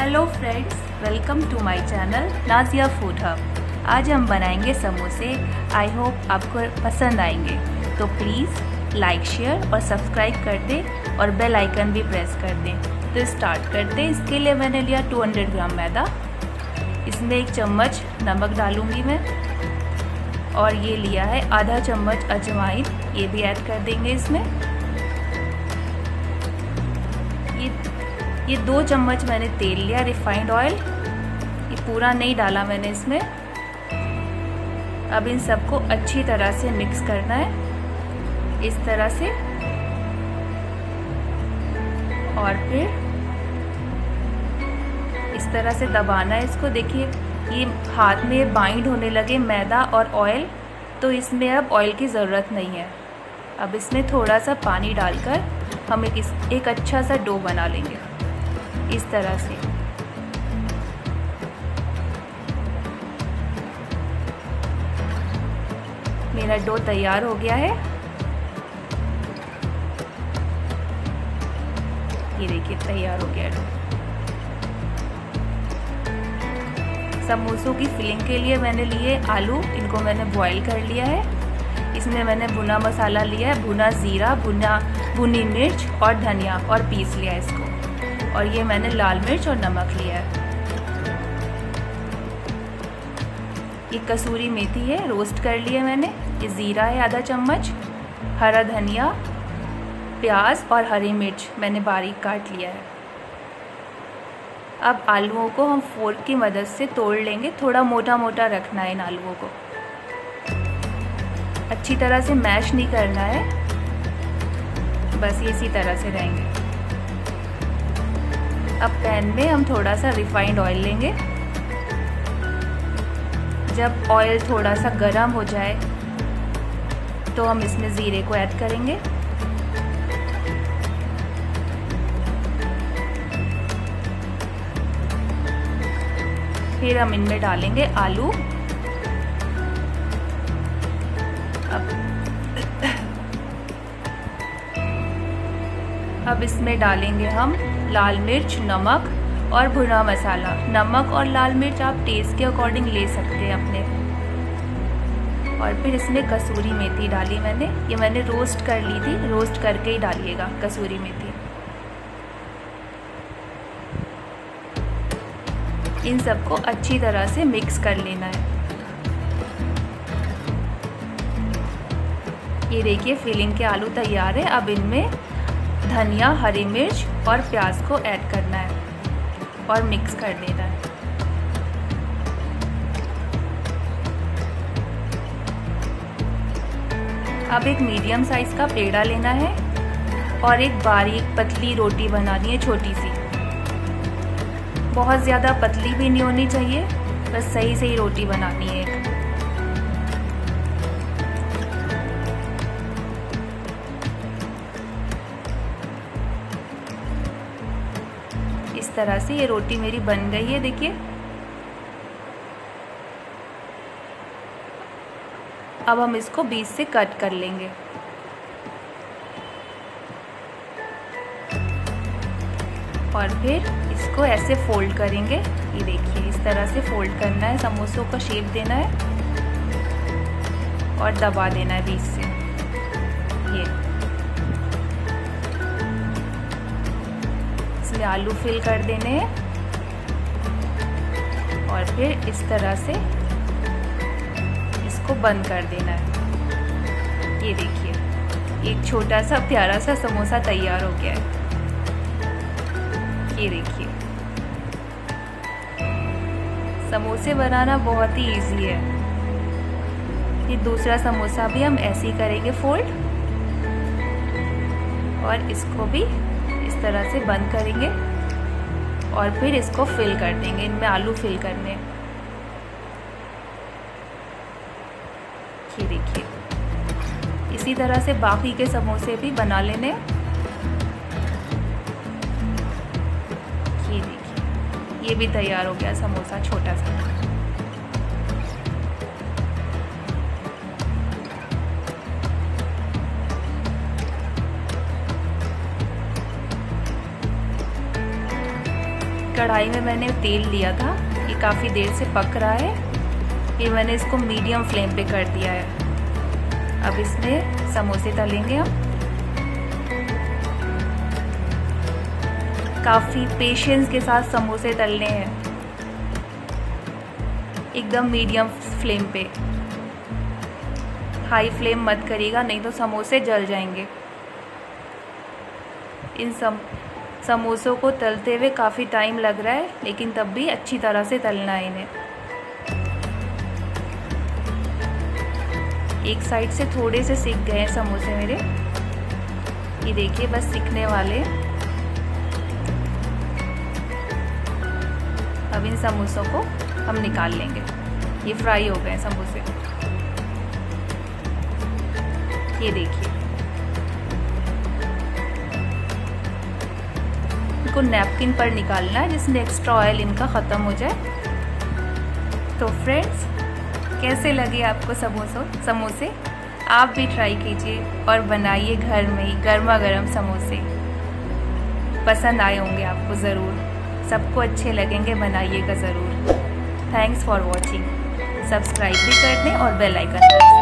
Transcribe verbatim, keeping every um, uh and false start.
Hello friends, welcome to my channel Nazia food hub. आज हम बनाएंगे समोसे। आई होप आपको पसंद आएंगे, तो प्लीज़ लाइक शेयर और सब्सक्राइब कर दें और बेल आइकन भी प्रेस कर दें। तो स्टार्ट करते हैं। इसके लिए मैंने लिया दो सौ ग्राम मैदा, इसमें एक चम्मच नमक डालूंगी मैं, और ये लिया है आधा चम्मच अजवाइन, ये भी ऐड कर देंगे इसमें। ये ये दो चम्मच मैंने तेल लिया, रिफाइंड ऑयल, ये पूरा नहीं डाला मैंने इसमें। अब इन सबको अच्छी तरह से मिक्स करना है, इस तरह से, और फिर इस तरह से दबाना है इसको। देखिए ये हाथ में बाइंड होने लगे मैदा और ऑयल, तो इसमें अब ऑयल की ज़रूरत नहीं है। अब इसमें थोड़ा सा पानी डालकर हम एक एक अच्छा सा डो बना लेंगे इस तरह से। मेरा डो तैयार हो गया है, ये देखिए तैयार हो गया डो। समोसों की फिलिंग के लिए मैंने लिए आलू, इनको मैंने बॉईल कर लिया है। इसमें मैंने भुना मसाला लिया है, भुना ज़ीरा, भुना भुनी मिर्च और धनिया, और पीस लिया इसको। और ये मैंने लाल मिर्च और नमक लिया है। ये कसूरी मेथी है, रोस्ट कर लिया मैंने। ये ज़ीरा है आधा चम्मच, हरा धनिया, प्याज और हरी मिर्च मैंने बारीक काट लिया है। अब आलूओं को हम फोर्क की मदद से तोड़ लेंगे, थोड़ा मोटा मोटा रखना है इन आलूओं को, अच्छी तरह से मैश नहीं करना है, बस इसी तरह से रहेंगे। अब पैन में हम थोड़ा सा रिफाइंड ऑयल लेंगे। जब ऑयल थोड़ा सा गर्म हो जाए तो हम इसमें ज़ीरे को ऐड करेंगे। फिर हम इनमें डालेंगे आलू। अब अब इसमें डालेंगे हम लाल मिर्च, नमक और भुना मसाला। नमक और लाल मिर्च आप टेस्ट के अकॉर्डिंग ले सकते हैं अपने। और फिर इसमें कसूरी मेथी डाली मैंने, ये मैंने रोस्ट कर ली थी, रोस्ट करके ही डालिएगा कसूरी मेथी। इन सबको अच्छी तरह से मिक्स कर लेना है। ये देखिए फिलिंग के आलू तैयार है। अब इनमें धनिया, हरी मिर्च और प्याज को ऐड करना है और मिक्स कर देना है। अब एक मीडियम साइज का पेड़ा लेना है और एक बारीक पतली रोटी बनानी है, छोटी सी। बहुत ज़्यादा पतली भी नहीं होनी चाहिए, बस सही सही रोटी बनानी है एक। इस तरह से ये रोटी मेरी बन गई है, देखिए। अब हम इसको बीच से कट कर लेंगे। और फिर इसको ऐसे फोल्ड करेंगे, ये देखिए इस तरह से फोल्ड करना है, समोसों को शेप देना है और दबा देना है बीच से। ये इसमें आलू फिल कर देने हैं और फिर इस तरह से इसको बंद कर देना है। ये देखिए एक छोटा सा प्यारा सा समोसा तैयार हो गया है। ये देखिए समोसे बनाना बहुत ही इजी है। ये दूसरा समोसा भी हम ऐसे ही करेंगे फोल्ड, और इसको भी इस तरह से बंद करेंगे और फिर इसको फिल कर देंगे। इनमें आलू फिल करने। ये देखिए इसी तरह से बाकी के समोसे भी बना लेने। ये देखिए ये भी तैयार हो गया समोसा छोटा सा। कढ़ाई में मैंने तेल लिया था, ये काफ़ी देर से पक रहा है। ये मैंने इसको मीडियम फ्लेम पे कर दिया है। अब इसमें समोसे तलेंगे हम। काफ़ी पेशेंस के साथ समोसे तलने हैं, एकदम मीडियम फ्लेम पे। हाई फ्लेम मत करिएगा, नहीं तो समोसे जल जाएंगे। इन सम समोसों को तलते हुए काफ़ी टाइम लग रहा है, लेकिन तब भी अच्छी तरह से तलना है इन्हें। एक साइड से थोड़े से सिक गए हैं समोसे मेरे, ये देखिए बस सिकने वाले। अब इन समोसों को हम निकाल लेंगे। ये फ्राई हो गए समोसे, ये देखिए। इनको नैपकिन पर निकालना है जिसमें एक्स्ट्रा ऑयल इनका ख़त्म हो जाए। तो फ्रेंड्स, कैसे लगे आपको समोसों समोसे? आप भी ट्राई कीजिए और बनाइए घर में ही गर्मा गर्म समोसे। पसंद आए होंगे आपको ज़रूर, सबको अच्छे लगेंगे, बनाइएगा ज़रूर। Thanks for watching. सब्सक्राइब भी कर दें और बेल आइकन